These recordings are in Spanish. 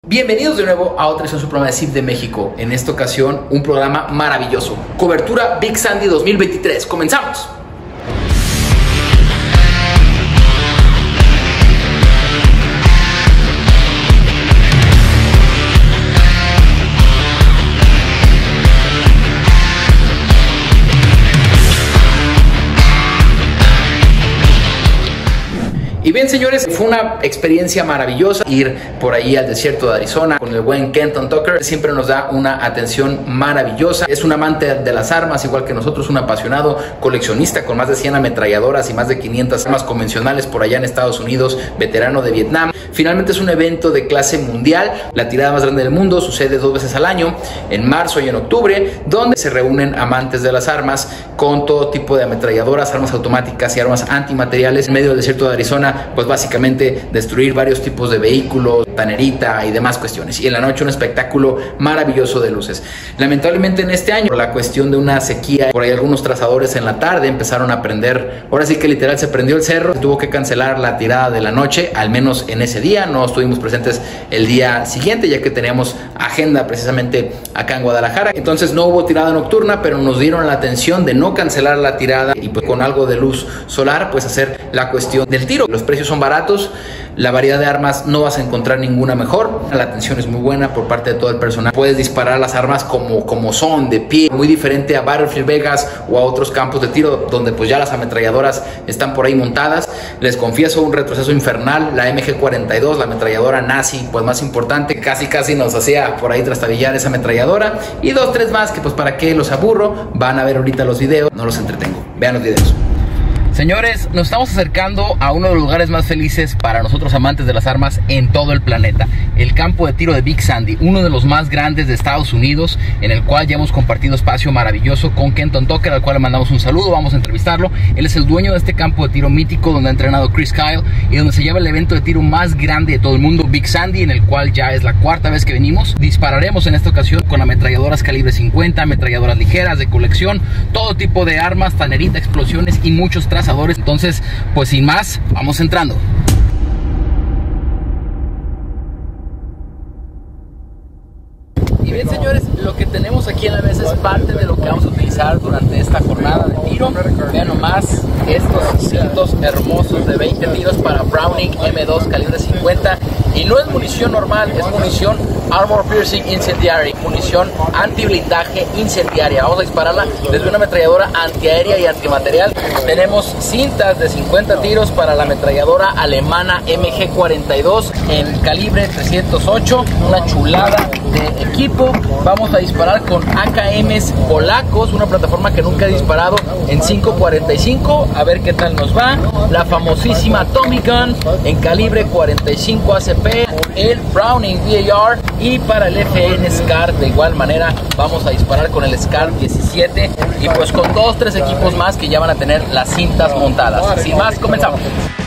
Bienvenidos de nuevo a otra edición de su programa de CIF de México. En esta ocasión, un programa maravilloso. Cobertura Big Sandy 2023. ¡Comenzamos! Y bien, señores, fue una experiencia maravillosa ir por ahí al desierto de Arizona con el buen Kenton Tucker. Siempre nos da una atención maravillosa. Es un amante de las armas, igual que nosotros, un apasionado coleccionista con más de 100 ametralladoras y más de 500 armas convencionales por allá en Estados Unidos, veterano de Vietnam. Finalmente es un evento de clase mundial, la tirada más grande del mundo, sucede 2 veces al año, en marzo y en octubre, donde se reúnen amantes de las armas con todo tipo de ametralladoras, armas automáticas y armas antimateriales en medio del desierto de Arizona. Pues básicamente destruir varios tipos de vehículos, tanerita y demás cuestiones. Y en la noche un espectáculo maravilloso de luces. Lamentablemente en este año, por la cuestión de una sequía, por ahí algunos trazadores en la tarde empezaron a prender, ahora sí que literal se prendió el cerro, se tuvo que cancelar la tirada de la noche, al menos en ese día. No estuvimos presentes el día siguiente, ya que teníamos agenda precisamente acá en Guadalajara. Entonces no hubo tirada nocturna, pero nos dieron la atención de no cancelar la tirada y pues con algo de luz solar, pues hacer la cuestión del tiro. Los precios son baratos, la variedad de armas no vas a encontrar ninguna mejor, la atención es muy buena por parte de todo el personal. Puedes disparar las armas como son, de pie, muy diferente a Battlefield Vegas o a otros campos de tiro donde pues ya las ametralladoras están por ahí montadas. Les confieso un retroceso infernal, la MG42, la ametralladora nazi pues más importante, casi nos hacía por ahí trastabillar esa ametralladora, y 2, 3 más que pues para qué los aburro. Van a ver ahorita los videos, no los entretengo, vean los videos. Señores, nos estamos acercando a uno de los lugares más felices para nosotros amantes de las armas en todo el planeta, el campo de tiro de Big Sandy, uno de los más grandes de Estados Unidos, en el cual ya hemos compartido espacio maravilloso con Kenton Tucker, al cual le mandamos un saludo. Vamos a entrevistarlo. Él es el dueño de este campo de tiro mítico donde ha entrenado Chris Kyle y donde se lleva el evento de tiro más grande de todo el mundo, Big Sandy, en el cual ya es la 4ª vez que venimos. Dispararemos en esta ocasión con ametralladoras calibre 50, ametralladoras ligeras de colección, todo tipo de armas, tanerita, explosiones y muchos trazadores. Entonces, pues sin más, vamos entrando. Y bien, señores, lo que tenemos aquí en la mesa es parte de lo que vamos a utilizar durante esta jornada de tiro. Vean nomás estos cintos hermosos de 20 tiros para Browning M2 calibre 50. Y no es munición normal, es munición Armor Piercing Incendiary, munición antiblindaje incendiaria. Vamos a dispararla desde una ametralladora antiaérea y antimaterial. Tenemos cintas de 50 tiros para la ametralladora alemana MG42 en calibre 308, una chulada de equipo. Vamos a disparar con AKMs polacos, una plataforma que nunca he disparado, en 5.45, a ver qué tal nos va. La famosísima Tommy Gun en calibre 45 ACP, el Browning VAR, y para el FN SCAR de igual manera vamos a disparar con el SCAR 17 y pues con 2, 3 equipos más que ya van a tener las cintas montadas. Sin más, comenzamos.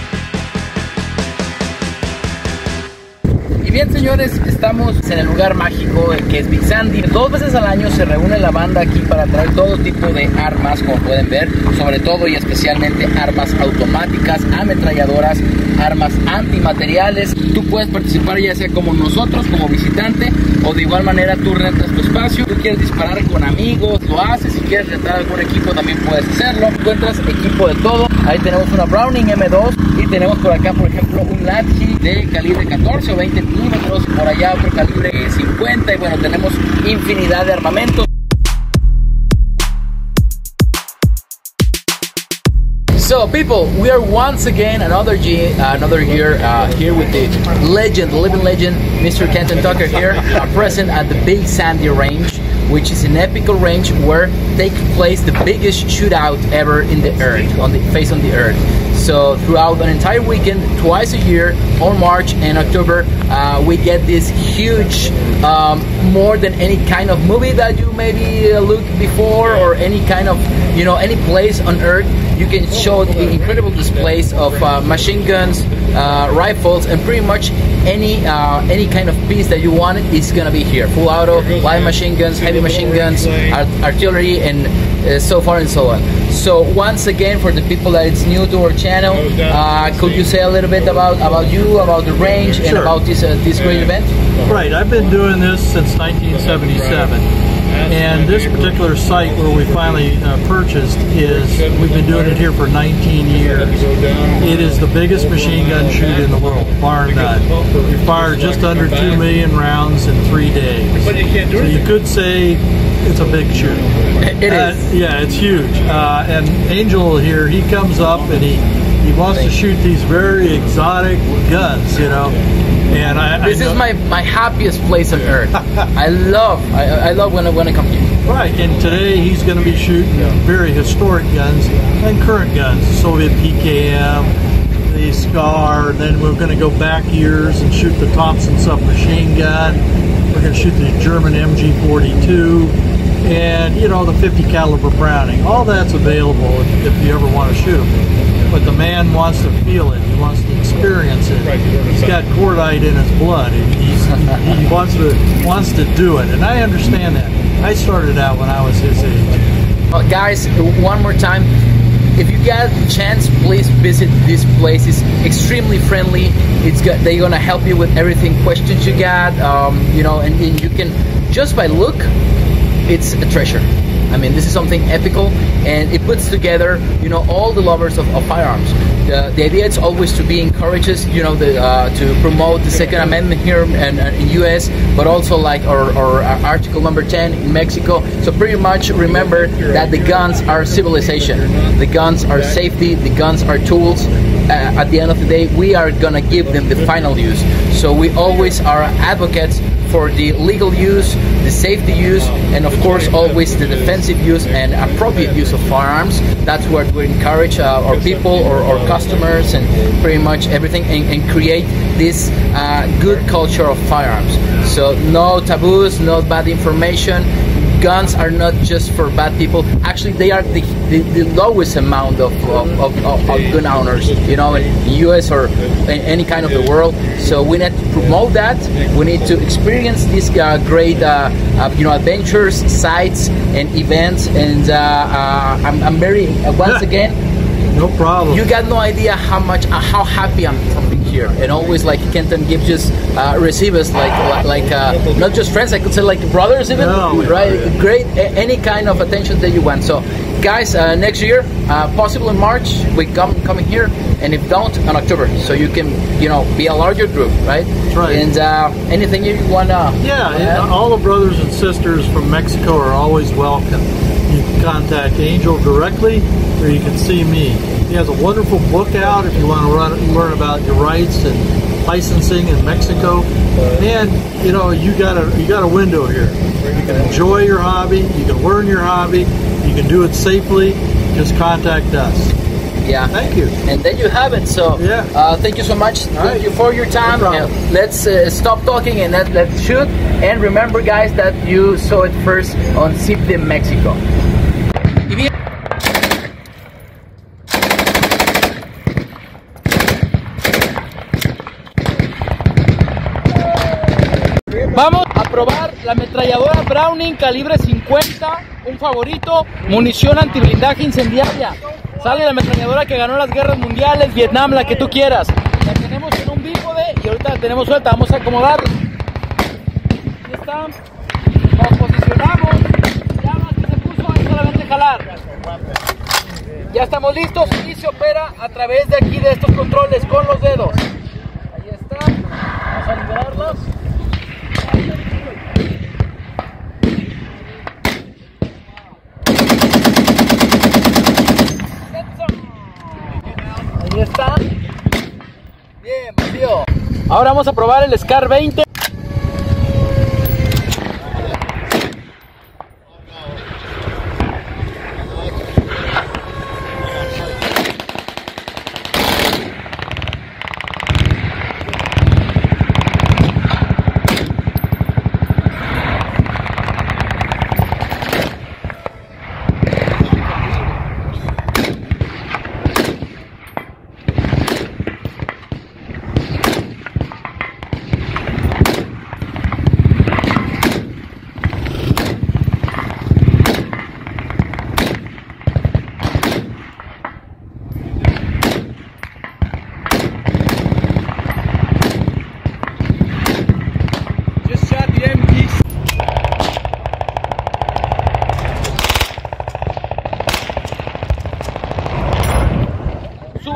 Bien, señores, estamos en el lugar mágico que es Big Sandy. 2 veces al año se reúne la banda aquí para traer todo tipo de armas, como pueden ver, sobre todo y especialmente armas automáticas, ametralladoras, armas antimateriales. Tú puedes participar ya sea como nosotros, como visitante, o de igual manera tú rentas tu espacio. Tú quieres disparar con amigos, lo haces. Si quieres rentar algún equipo también puedes hacerlo. Encuentras equipo de todo. Ahí tenemos una Browning M2 y tenemos por acá, por ejemplo, un Latchi de calibre 14 o 20 milímetros, por allá otro calibre 50, y bueno, tenemos infinidad de armamentos. So people, we are once again another year here with the legend, the living legend, Mr. Kenton Tucker here, present at the Big Sandy range, which is an epical range where takes place the biggest shootout ever in the earth, on the face of the earth. So throughout an entire weekend, twice a year, on March and October, we get this huge, more than any kind of movie that you maybe looked before, or any kind of, any place on earth. You can show the incredible displays of machine guns, rifles, and pretty much any kind of piece that you want is gonna be here. Full auto, light machine guns, heavy machine guns, artillery, and so far and so on. So once again, for the people that it's new to our channel, could you say a little bit about you, about the range, and about this great event? Right, I've been doing this since 1977, and this particular site where we finally purchased we've been doing it here for 19 years. It is the biggest machine gun shoot in the world, bar none. We fired just under 2 million rounds in 3 days. So you could say it's a big shoot. It is. Yeah, it's huge. And Angel here, he comes up and he wants to shoot these very exotic guns, you know. And this is my happiest place on earth. I love when I come here. Right, and today he's going to be shooting very historic guns and current guns. Soviet PKM, the SCAR, then we're going to go back years and shoot the Thompson submachine gun. We're going to shoot the German MG42, and you know, the 50 caliber Browning. All that's available if you ever want to shoot them. But the man wants to feel it. He wants to experience it. He's got cordite in his blood. He wants to do it, and I understand that. I started out when I was his age. Well, guys, one more time, if you get a chance, please visit this place. It's extremely friendly. They're gonna help you with everything, questions you got, you know, and you can, just by look, it's a treasure. I mean, this is something epical, and it puts together, you know, all the lovers of firearms. The idea is always to be encourages, you know, to promote the Second Amendment here in U.S., but also like our Article number 10 in Mexico. So pretty much remember that the guns are civilization, the guns are safety, the guns are tools. At the end of the day, we are gonna give them the final use. So we always are advocates for the legal use, the safety use, and of course always the defensive use and appropriate use of firearms. That's what we encourage our people or our customers and pretty much everything, and create this good culture of firearms. So no taboos, no bad information. Guns are not just for bad people. Actually, they are the lowest amount of gun owners, you know, in the US or in any kind of the world. So we need to promote that. We need to experience these great, you know, adventures, sites, and events. And I'm very once again. No problem. You got no idea how happy I'm from being here, and always like Kenton gives just receive us like not just friends, I could say like brothers even, right? Great, any kind of attention that you want. So, guys, next year, possibly in March, we coming here, and if don't, in October, so you can, you know, be a larger group, right? That's right. And anything you wanna? Yeah, all the brothers and sisters from Mexico are always welcome. You can contact Angel directly, or you can see me. He has a wonderful book out if you want to learn about your rights and licensing in Mexico. And you know, you got a window here. You can enjoy your hobby, you can learn your hobby, you can do it safely. Just contact us. Yeah. Thank you. And there you have it. So yeah. Thank you so much. Thank you for your time. No let's stop talking and let's shoot. And remember, guys, that you saw it first on CIPDE Mexico. Vamos a probar la ametralladora Browning calibre 50, un favorito, munición antiblindaje incendiaria. Sale la ametralladora que ganó las guerras mundiales, Vietnam, la que tú quieras. La tenemos en un bípode y ahorita la tenemos suelta, vamos a acomodarla. Aquí está, nos posicionamos, ya más que se puso, es solamente jalar. Ya estamos listos y se opera a través de aquí, de estos controles, con los dedos. Ahí está, vamos a liberarlos. Ahí está. Bien, vacío. Ahora vamos a probar el SCAR 20.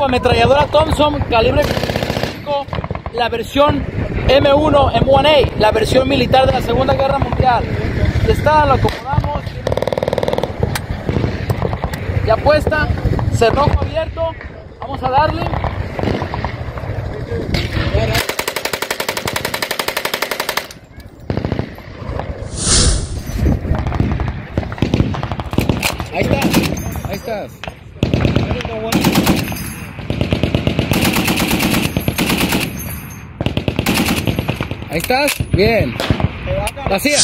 ametralladora Thompson calibre 5, la versión M1 M1A, la versión militar de la Segunda Guerra Mundial. Ya está, lo acomodamos. Ya puesta, cerrojo abierto. Vamos a darle. Ahí está, ahí estás. Ahí estás, bien. Vacía.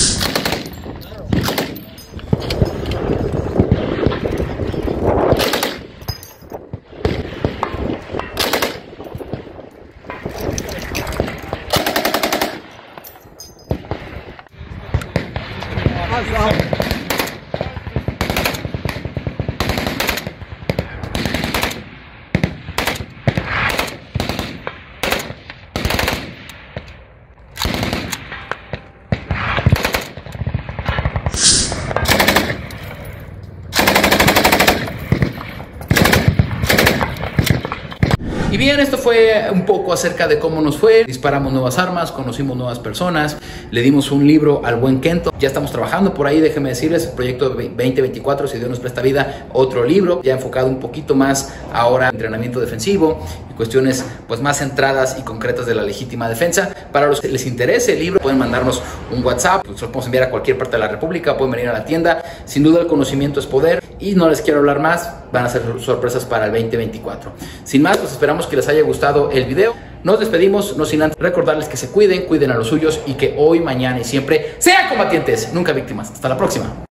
Y bien, esto fue un poco acerca de cómo nos fue. Disparamos nuevas armas, conocimos nuevas personas, le dimos un libro al buen Kenton. Ya estamos trabajando por ahí, déjenme decirles, el proyecto 2024, si Dios nos presta vida, otro libro, ya enfocado un poquito más ahora en entrenamiento defensivo y cuestiones pues más centradas y concretas de la legítima defensa. Para los que les interese el libro, pueden mandarnos un WhatsApp, pues lo podemos enviar a cualquier parte de la República, pueden venir a la tienda. Sin duda el conocimiento es poder y no les quiero hablar más, van a ser sorpresas para el 2024. Sin más, pues esperamos que les haya gustado el video. Nos despedimos, no sin antes recordarles que se cuiden, cuiden a los suyos y que hoy, mañana y siempre sean combatientes, nunca víctimas. Hasta la próxima.